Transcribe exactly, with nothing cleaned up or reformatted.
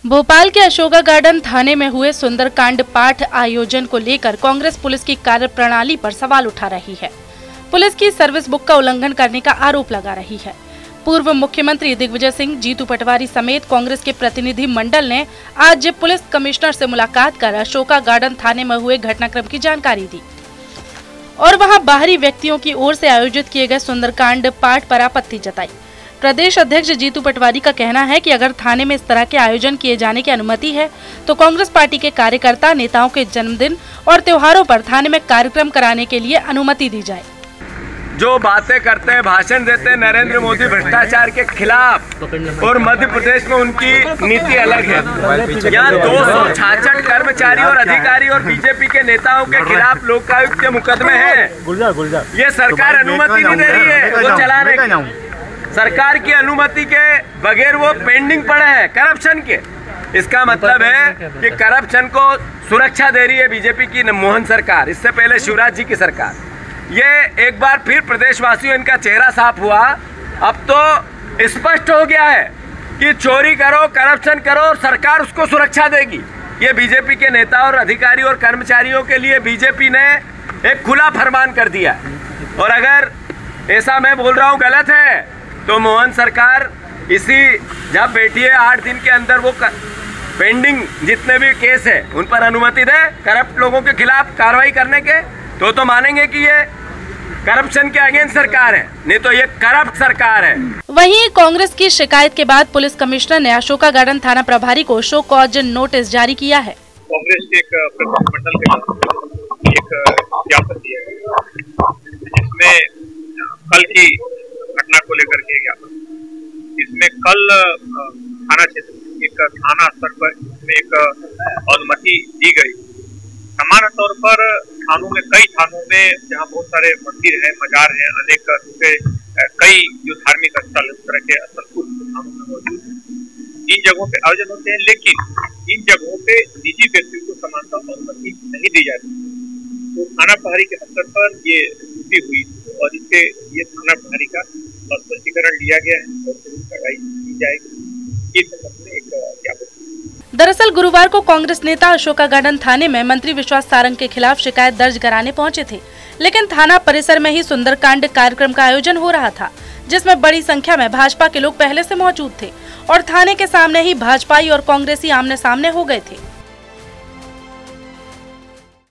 भोपाल के अशोका गार्डन थाने में हुए सुंदरकांड पाठ आयोजन को लेकर कांग्रेस पुलिस की कार्यप्रणाली पर सवाल उठा रही है। पुलिस की सर्विस बुक का उल्लंघन करने का आरोप लगा रही है। पूर्व मुख्यमंत्री दिग्विजय सिंह, जीतू पटवारी समेत कांग्रेस के प्रतिनिधि मंडल ने आज पुलिस कमिश्नर से मुलाकात कर अशोका गार्डन थाने में हुए घटनाक्रम की जानकारी दी और वहां बाहरी व्यक्तियों की ओर से आयोजित किए गए सुंदरकांड पाठ पर आपत्ति जताई। प्रदेश अध्यक्ष जीतू पटवारी का कहना है कि अगर थाने में इस तरह के आयोजन किए जाने की अनुमति है तो कांग्रेस पार्टी के कार्यकर्ता नेताओं के जन्मदिन और त्योहारों पर थाने में कार्यक्रम कराने के लिए अनुमति दी जाए। जो बातें करते हैं, भाषण देते हैं नरेंद्र मोदी भ्रष्टाचार के खिलाफ, और मध्य प्रदेश में उनकी नीति अलग है। यहाँ दो सौ छाछठ कर्मचारी और अधिकारी और बीजेपी के नेताओं के खिलाफ लोकायुक्त के मुकदमे हैं। ये सरकार अनुमति नहीं दे रही है वो चलाने की। सरकार की अनुमति के बगैर वो पेंडिंग पड़े हैं करप्शन के। इसका मतलब है कि करप्शन को सुरक्षा दे रही है बीजेपी की मोहन सरकार, इससे पहले शिवराज जी की सरकार। ये एक बार फिर प्रदेशवासियों इनका चेहरा साफ हुआ। अब तो स्पष्ट हो गया है कि चोरी करो, करप्शन करो और सरकार उसको सुरक्षा देगी। ये बीजेपी के नेता और अधिकारी और कर्मचारियों के लिए बीजेपी ने एक खुला फरमान कर दिया। और अगर ऐसा मैं बोल रहा हूँ गलत है तो मोहन सरकार इसी जब बैठी है आठ दिन के अंदर वो पेंडिंग जितने भी केस है उन पर अनुमति दे करप्ट लोगों के खिलाफ कार्रवाई करने के, तो तो मानेंगे कि ये करप्शन के अगेंस्ट सरकार है, नहीं तो ये करप्ट सरकार है। वहीं कांग्रेस की शिकायत के बाद पुलिस कमिश्नर ने अशोका गार्डन थाना प्रभारी को शो कॉज नोटिस जारी किया है। कांग्रेस के एक प्रतिनिधिमंडल के एक ज्ञापन दिया है जिसमें कल की घटना को लेकर के ज्ञापन, इसमें कल थाना क्षेत्र एक थाना स्तर पर इसमें एक अनुमति दी गई। सामान्य तौर पर थानों में, कई थानों में जहां बहुत सारे मंदिर हैं, मजार हैं, अनेक दूसरे कई जो धार्मिक स्थल इस तरह के स्थल कुछ थानों में मौजूद हैं, इन जगहों पे आयोजन होते हैं, लेकिन इन जगहों पे निजी व्यक्तियों को समानता अनुमति नहीं दी जाती। तो थाना प्रभारी के स्तर पर ये त्रुटि हुई और इसके ये थाना प्रभारी का स्पष्टीकरण लिया गया है और कार्रवाई की जाएगी। इस संबंध में एक ज्ञापन। दरअसल गुरुवार को कांग्रेस नेता अशोका गार्डन थाने में मंत्री विश्वास सारंग के खिलाफ शिकायत दर्ज कराने पहुंचे थे, लेकिन थाना परिसर में ही सुंदरकांड कार्यक्रम का आयोजन हो रहा था, जिसमें बड़ी संख्या में भाजपा के लोग पहले से मौजूद थे और थाने के सामने ही भाजपाई और कांग्रेसी आमने सामने हो गए थे।